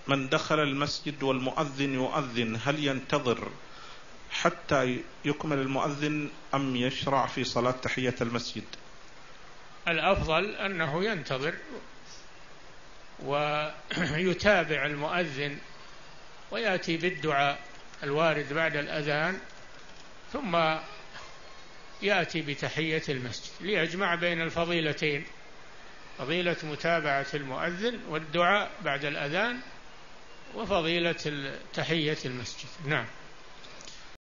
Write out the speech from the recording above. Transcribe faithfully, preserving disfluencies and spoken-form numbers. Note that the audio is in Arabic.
من دخل المسجد والمؤذن يؤذن هل ينتظر حتى يكمل المؤذن أم يشرع في صلاة تحية المسجد؟ الأفضل أنه ينتظر ويتابع المؤذن ويأتي بالدعاء الوارد بعد الأذان، ثم يأتي بتحية المسجد ليجمع بين الفضيلتين، فضيلة متابعة المؤذن والدعاء بعد الأذان وفضيلة تحية المسجد. نعم.